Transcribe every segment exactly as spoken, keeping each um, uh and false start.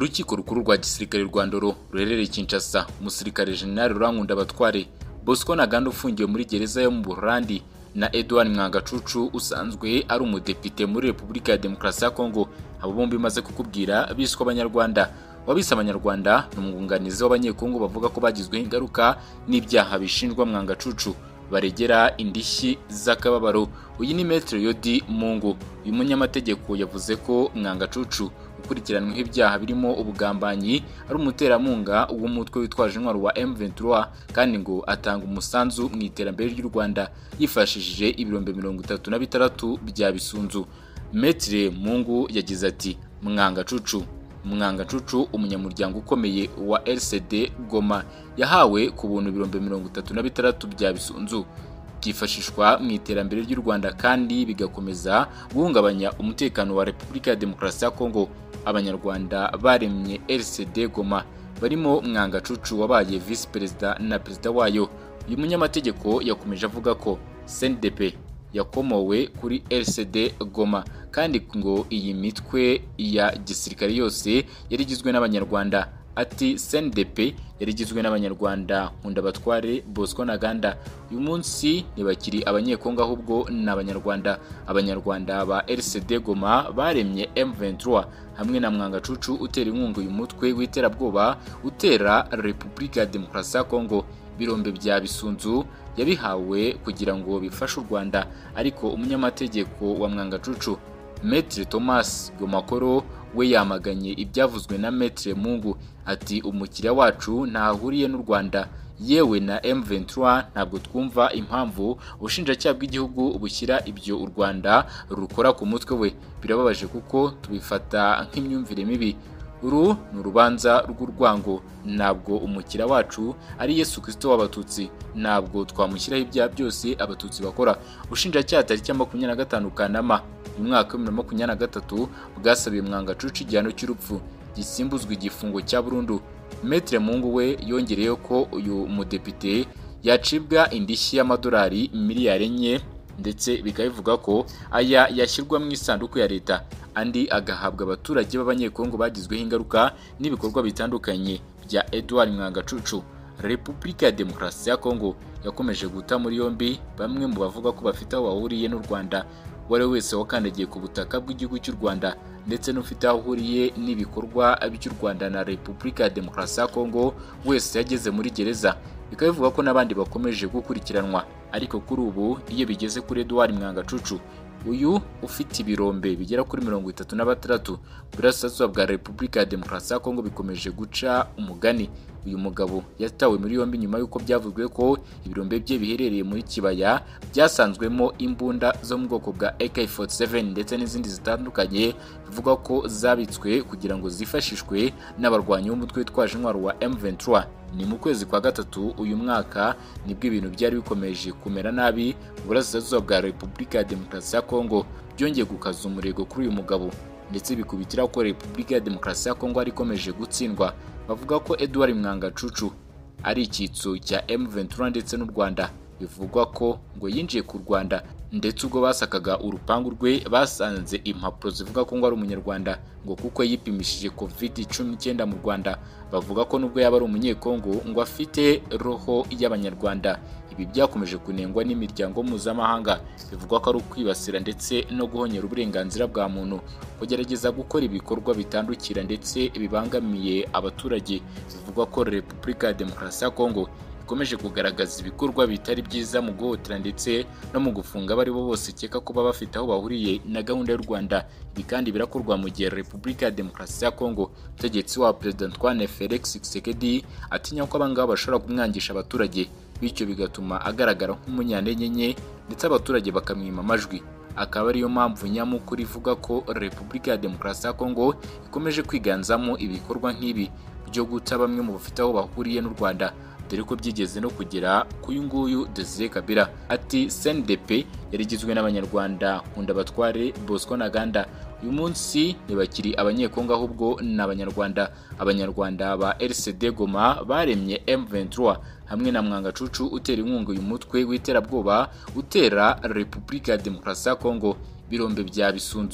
Urukiko rukuru rwa gisirikare rwa Ndoro ruherereye Kinshasa, umusirikare General Rurankunda Batware Bosco Ntaganda ufungiwe muri gereza yo mu Buholandi na Edouard Mwangacucu usanzwe ari umudepite muri Repubulika ya Demokarasi ya Kongo. Abo bombi maze kukubwira biswa abanyarwanda. Wabise abanyarwanda n'umwunganizi w'abanyekongo bavuga ko bagizweho ingaruka n'ibyaha bishinjwa Mwangacucu baregera indishyi z'akababaro. Uyu ni Maître Yodi Mungu. Uyu munyamategeko yavuze ko Mwangacucu ukurikiranweho ibyaha birimo ubugambanyi ari umuteramunga w'umutwe witwaje intwaro wa M vingt-trois kandi ngo atanga umusanzu mu iterambere ry'u Rwanda yifashishije ibirombe mirongo itatu na bitandatu bya bisunzu. Maître Mungu yagize ati Mwangacucu Mwangacucu umunyamuryango ukomeye wa L C D Goma yahawe ku buntu ibirombe mirongo itatu na bitandatu bya bisunzu byifashishwa mu iterambere ry'u Rwanda kandi bigakomeza guhungabanya umutekano wa Repubulika ya Demokarasi ya Kongo. Abanyarwanda baremye L C D Goma barimo Mwangacucu wabaye vice perezida na perezida wayo. Uyu munyamategeko yakomeje avuga ko C N D P yakomowe kuri L C D Goma kandi ngo iyi mitwe ya gisirikare yose yari igizwe n'abanyarwanda. Ati C N D P yari igizwe n'abanyarwanda Nkunda Batware Bosco Ntaganda. Uyu munsi ntibakiri abanyekongo ahubwo n'abanyarwanda. Abanyarwanda ba L C D Goma baremye M vingt-trois hamwe na Mwangacucu utera inkunga uyu mutwe w'iterabwoba utera Repubulika ya Demokarasi ya Kongo. Birombe bya bisunzu yabihawe kugira ngo bifashe u Rwanda, ariko umunyamategeko wa Mwangacucu Maître Thomas Gomakoro we yamaganye ibyavuzwe na Maître Mungu. Ati umukiriya wacu ntahuriye n'u Rwanda yewe na M vingt-trois, ntabwo twumva impamvu ubushinjacyaha bw'igihugu bushyira ibyo u Rwanda rukora ku mutwe we. Birababaje kuko tubifata nk'imyumvire mibi. Uru ni urubanza rw'urwango, ntabwo umukiriya wacu ari Yesu Kristo w'Abatutsi, ntabwo twamushyiraho ibyaha byose Abatutsi bakora. Ubushinjacyaha tariki ya makumyabiri na gatanu Kanama mu mwaka wa bibiri na makumyabiri na gatatu bwasabiye Mwangacucu igihano cy'urupfu gisimbuzwa igifungo cya burundu. Maître Mungu we yongereyeho ko uyu mudepite yacibwa indishyi y'amadolari miliyari enye ndetse bikabivuga ko aya yashyirwa mu isanduku ya leta, andi agahabwa abaturage b'abanyekongo bagizweho ingaruka n'ibikorwa bitandukanye bya Edouard Mwangacucu. Repubulika ya Demokarasi ya Kongo yakomeje guta muri yombi bamwe mu bavuga ko bafite aho bahuriye n'u Rwanda. Wari wese wakandagiye ku butaka bw'igihugu cy'u Rwanda ndetse n'ufite aho ahuriye n'ibikorwa by'u Rwanda na Repubulika ya Demokarasi ya Kongo wese yageze muri gereza. Bikaba bivuga ko n'abandi bakomeje gukurikiranwa, ariko kuri ubu iyo bigeze kuri Edouard Mwangacucu uyu ufite ibirombe bigera kuri mirongo itatu na batandatu burasirazuba bwa Repubulika ya Demokarasi ya Kongo bikomeje guca umugani. Uyu mugabo yatawe muri yombi nyuma y'uko byavuzwe ko ibirombe bye biherereye muri kibaya byasanzwemo imbunda zo mu bwoko bwa A K forty-seven ndetse n'izindi zitandukanye bivuga ko zabitswe kugira ngo zifashishwe n'abarwanyi b'umutwe witwaje intwaro wa M vingt-trois. Ni mu kwezi kwa gatatu uyu mwaka nibwo ibintu byari bikomeje kumera nabi mu burasirazuba bwa Repubulika ya Demokarasi ya Kongo, byongeye gukaza umurego kuri uyu mugabo ndetse bikubitira ko Repubulika ya Demokarasi ya Kongo ari ikomeje gutsindwa. Bavuga ko Edouard Mwangacucu ari icyitso cya M vingt-trois ndetse n'u Rwanda. Bivugwa ko ngo yinjiye ku Rwanda ndetse ubwo basakaga urupangu rwe basanze impapuro zivuga ko ngo ari umunyarwanda ngo kuko yipimishije covid cumi n'icyenda mu Rwanda. Bavuga ko nubwo yaba ari umunyekongo ngo afite roho y'abanyarwanda. Ibi byakomeje kunengwa n'imiryango mpuzamahanga. Bivugwa ko ari ukwibasira ndetse no guhonyera uburenganzira bwa muntu, kugerageza gukora ibikorwa bitandukira ndetse bibangamiye abaturage. Bivugwa ko Repubulika ya Demokarasi ya Kongo ikomeje kugaragaza ibikorwa bitari byiza mu guhotera ndetse no mu gufunga abari bo bose keka kuba bafite aho bahuriye na gahunda y'u Rwanda. Ibi kandi birakorwa mu gihe Repubulika ya Demokarasi ya Kongo umutegetsi wa Perezida Antoine Felix Tshisekedi atinya ko abangaba bashobora kumwangisha abaturage, bityo bigatuma agaragara nk'umunyantenyenye ndetse abaturage bakamwima amajwi. Akaba ariyo mpamvu nyamukuru ivuga ko Repubulika ya Demokarasi ya Kongo ikomeje kwiganzamo ibikorwa nk'ibi byo guta bamwe mu bafite aho bahuriye n'u Rwanda, dore ko byigeze no kugera ku uyu nguyu Desire Kabila. Ati C N D P yari igizwe n'abanyarwanda Nkunda Batware Bosco Ntaganda. Uyu munsi ntibakiri abanyekongo ahubwo n'abanyarwanda. Abanyarwanda ba L C D Goma baremye M vingt-trois hamwe na Mwangacucu utera inkunga uyu mutwe w'iterabwoba utera Repubulika ya Demokarasi ya Kongo. Birombe bya bisunzu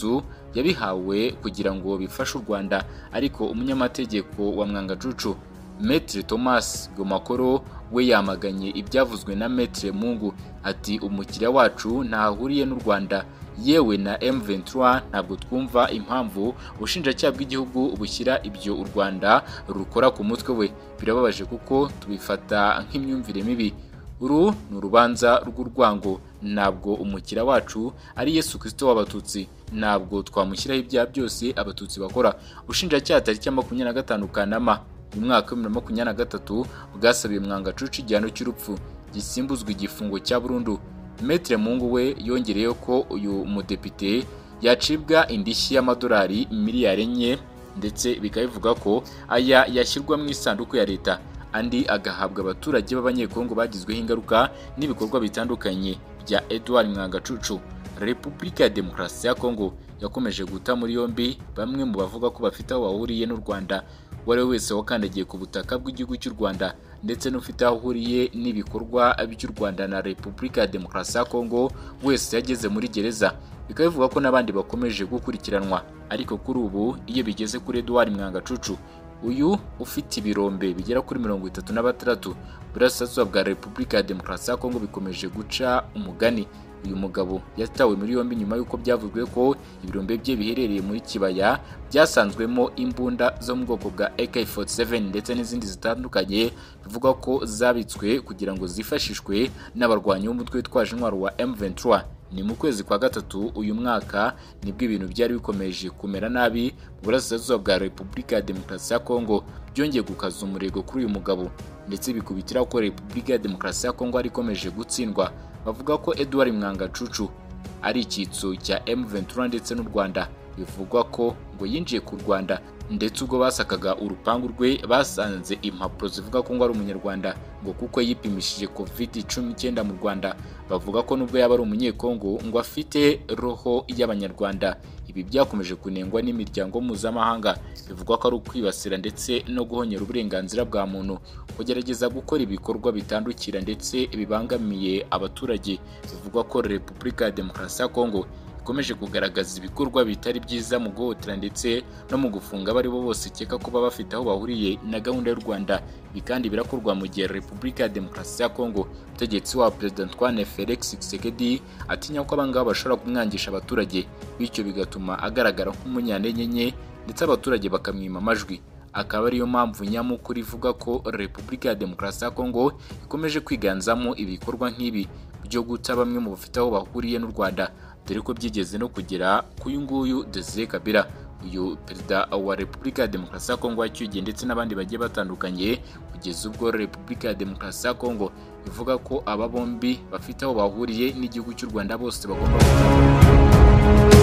yabihawe kugira ngo bifashe u Rwanda, ariko umunyamategeko wa Mwangacucu Maître Thomas Gomakoro we yamaganye ibyavuzwe na Maître Mungu ati umukiriya wacu ntahuriye n'u Rwanda yewe na M vingt-trois, ntabwo twumva impamvu ubushinjacyaha bw'igihugu bushyira ibyo u Rwanda rukora ku mutwe we, birababaje kuko tubifata nk'imyumvire mibi. Uru ni urubanza rw'urwango, ntabwo umukiriya wacu ari Yesu Kristo w'Abatutsi, ntabwo twamushyiraho ibyaha byose Abatutsi bakora. Ubushinjacyaha tariki ya makumyabiri na gatanu Kanama mu mwaka wa bibiri na makumyabiri na gatatu bwasabiye Mwangacucu igihano cy'urupfu gisimbuzwa igifungo cya burundu. Maître Mungu we yongereyeho ko uyu mudepite yacibwa indishyi y'amadolari miliyari enye, ndetse bikabivuga ko aya yashyirwa mu isanduku ya leta, andi agahabwa abaturage b'abanyekongo bagizweho ingaruka n'ibikorwa bitandukanye bya Edouard Mwangacucu. Repubulika ya Demokarasi ya Kongo yakomeje guta muri yombi bamwe mu bavuga ko bafite aho bahuriye n'u Rwanda. Uwari wese wakandagiye ku butaka bw'igihugu cy'u Rwanda ndetse n'ufite aho ahuriye n'ibikorwa by'u Rwanda na Repubulika ya Demokarasi ya Kongo wese yageze muri gereza. Bikaba bivuga ko n'abandi bakomeje gukurikiranwa, ariko kuri ubu iyo bigeze kuri Edouard Mwangacucu, uyu ufite ibirombe bigera kuri mirongo itatu na batandatu burasirazuba bwa Repubulika ya Demokarasi ya Kongo bikomeje guca umugani. Uyu mugabo yatawe muri yombi nyuma y'uko byavuzwe ko ibirombe bye biherereye muri kibaya byasanzwemo imbunda zo mu bwoko bwa A K forty-seven ndetse n'izindi zitandukanye, bivuga ko zabitswe kugira ngo zifashishwe n'abarwanyi b'umutwe witwaje intwaro wa M vingt-trois. Ni mu kwezi kwa gatatu uyu mwaka nibwo ibintu byari bikomeje kumera nabi mu burasirazuba bwa Repubulika ya Demokarasi ya Kongo, byongeye gukaza umurego kuri uyu mugabo, ndetse bikubitira ko Repubulika ya Demokarasi ya Kongo ari ikomeje gutsindwa. Bavuga ko Edouard Mwangacucu ari icyitso cya M vingt-trois ndetse n'u Rwanda. Bivugwa ko ngo yinjiye ku Rwanda, ndetse ubwo basakaga urupangu rwe basanze impapuro zivuga ko ngo ari umunyarwanda, ngo kuko yipimishije covid cumi n'icyenda mu Rwanda. Bavuga ko nubwo yaba ari umunyekongo ngo afite roho y'abanyarwanda. Ibi byakomeje kunengwa n'imiryango mpuzamahanga, bivugwa ko ari ukwibasira ndetse no guhonyera uburenganzira bwa muntu, kugerageza gukora ibikorwa bitandukira ndetse bibangamiye abaturage. Bivugwa ko Repubulika ya Demokarasi ya Kongo ikomeje kugaragaza ibikorwa bitari byiza mu guhotera ndetse no mu gufunga abari bo bose ikeka ko baba bafite aho bahuriye na gahunda y'u Rwanda. Ibi kandi birakorwa mu gihe Repubulika ya Demokarasi ya Kongo umutegetsi wa Perezida Antoine Felix Tshisekedi atinya ko abangaba bashobora kumwangisha abaturage, bityo bigatuma agaragara nk'umunyantege nke ndetse abaturage bakamwima amajwi. Akaba ariyo mpamvu nyamukuru ivuga ko Repubulika ya Demokarasi ya Kongo ikomeje kwiganzamo ibikorwa nk'ibi byo guta bamwe mu bafite aho bahuriye n'u Rwanda, dore ko byigeze no kugera k'uyu nguyu Desire Kabila, uyu perezida wa Repubulika ya Demokarasi ya Kongo wacyugiye, ndetse n'abandi bagiye batandukanye, kugeza ubwo Repubulika ya Demokarasi ya Kongo ivuga ko aba bombi bafite aho bahuriye n'igihugu cy'u Rwanda bose bagomba